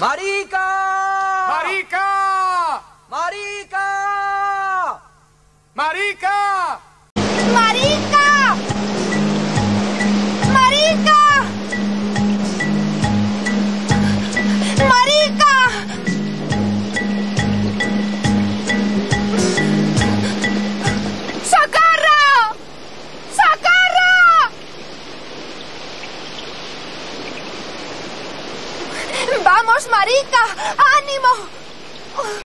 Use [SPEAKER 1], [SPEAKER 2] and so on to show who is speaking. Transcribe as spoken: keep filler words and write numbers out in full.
[SPEAKER 1] ¡Marica!
[SPEAKER 2] ¡Marica!
[SPEAKER 1] ¡Marica!
[SPEAKER 2] ¡Marica!
[SPEAKER 3] ¡Marica! ¡Marica! ¡Marica! ¡Socorro! ¡Socorro! ¡Vamos, Marica! ¡Ánimo!